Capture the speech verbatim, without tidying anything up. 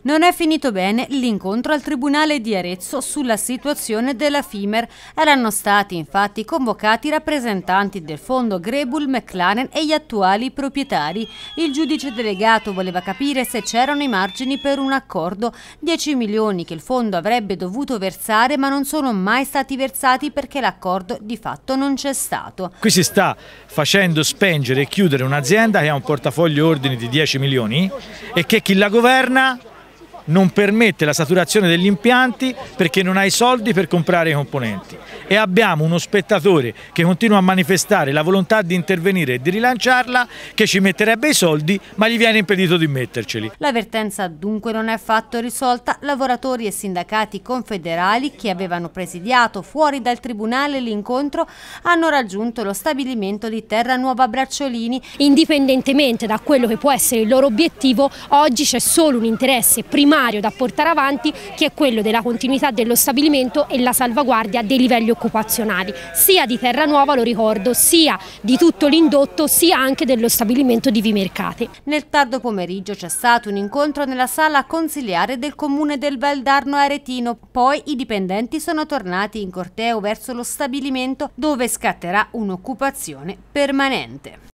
Non è finito bene l'incontro al Tribunale di Arezzo sulla situazione della Fimer. Erano stati infatti convocati rappresentanti del fondo Grebul McLaren e gli attuali proprietari. Il giudice delegato voleva capire se c'erano i margini per un accordo. dieci milioni che il fondo avrebbe dovuto versare ma non sono mai stati versati perché l'accordo di fatto non c'è stato. Qui si sta facendo spengere e chiudere un'azienda che ha un portafoglio ordini di dieci milioni e che chi la governa non permette la saturazione degli impianti perché non ha i soldi per comprare i componenti. E abbiamo uno spettatore che continua a manifestare la volontà di intervenire e di rilanciarla, che ci metterebbe i soldi ma gli viene impedito di metterceli. L'avvertenza dunque non è affatto risolta. Lavoratori e sindacati confederali che avevano presidiato fuori dal tribunale l'incontro hanno raggiunto lo stabilimento di Terranuova Bracciolini. Indipendentemente da quello che può essere il loro obiettivo, oggi c'è solo un interesse primario da portare avanti, che è quello della continuità dello stabilimento e la salvaguardia dei livelli occupazionali, sia di Terranuova, lo ricordo, sia di tutto l'indotto, sia anche dello stabilimento di Vimercate. Nel tardo pomeriggio c'è stato un incontro nella sala consiliare del comune del Valdarno Aretino, poi i dipendenti sono tornati in corteo verso lo stabilimento dove scatterà un'occupazione permanente.